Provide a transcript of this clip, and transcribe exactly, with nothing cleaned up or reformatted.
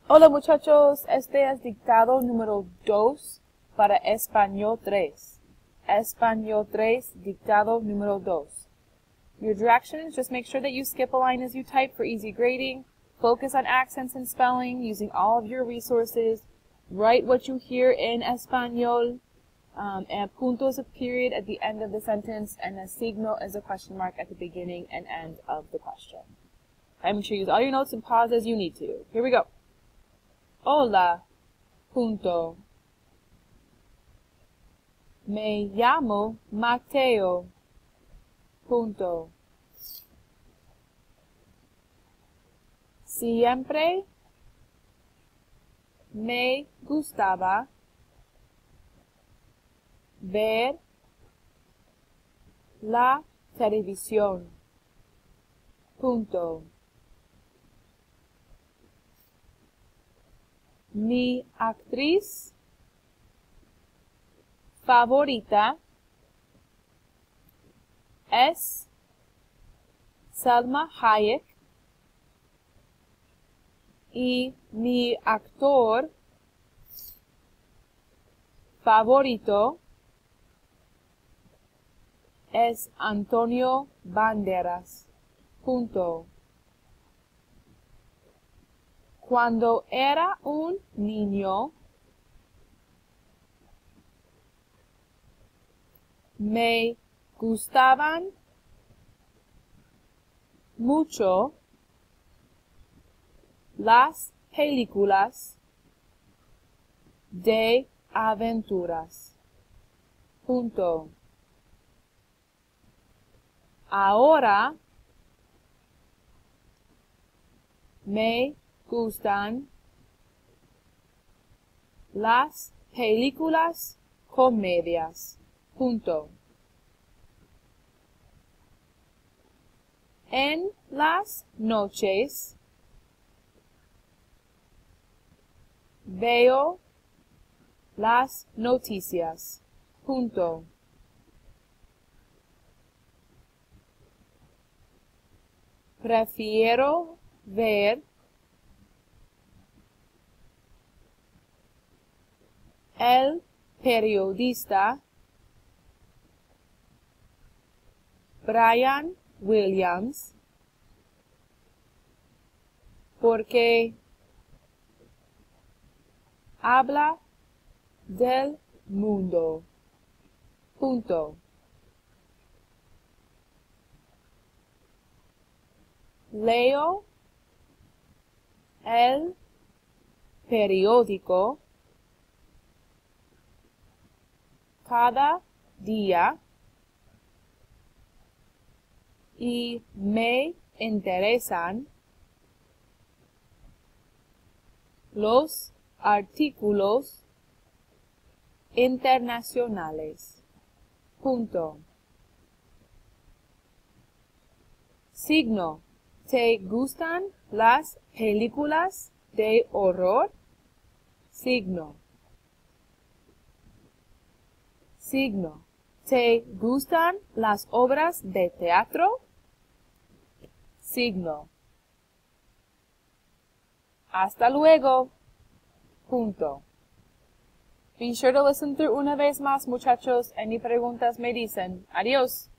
Hola muchachos, este es dictado número dos para Español tres. Español tres, dictado número dos. Your directions, just make sure that you skip a line as you type for easy grading. Focus on accents and spelling using all of your resources. Write what you hear in Espanol. Um, and punto is a period at the end of the sentence, and a signo is a question mark at the beginning and end of the question. Okay, make sure you use all your notes and pause as you need to. Here we go. Hola, punto. Me llamo Mateo, punto. Siempre me gustaba ver la televisión, punto. Mi actriz favorita es Salma Hayek y mi actor favorito es Antonio Banderas, punto. Cuando era un niño, me gustaban mucho las películas de aventuras, punto. Ahora me gustan las películas comedias, punto. En las noches veo las noticias, punto. Prefiero ver el periodista Brian Williams porque habla del mundo, punto. Leo el periódico cada día y me interesan los artículos internacionales, punto. Signo. ¿Te gustan las películas de horror? Signo. Signo. ¿Te gustan las obras de teatro? Signo. Hasta luego. Punto. Be sure to listen through una vez más, muchachos. Any preguntas me dicen. Adiós.